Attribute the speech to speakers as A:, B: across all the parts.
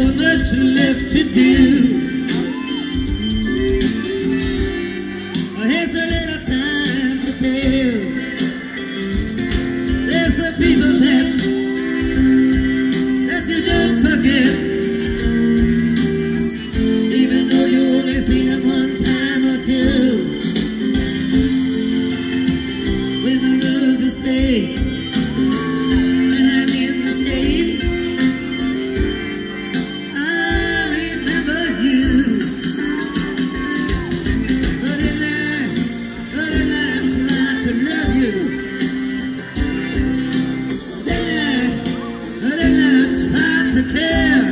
A: so much left to do. Here's a little time to feel. There's some people that you don't forget, even though you only seen them one time or two. When the roses fade and I'm in the shade, I remember you. But in I try to love you. But in I try to care.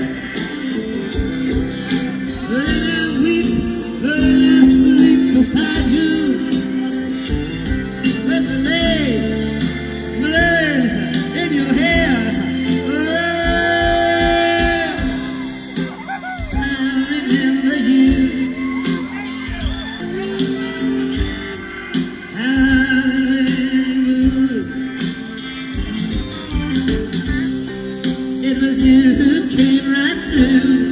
A: But in I weep, but in I sleep beside you. With the blood in your hair. Oh, I remember you. It was you who came right through.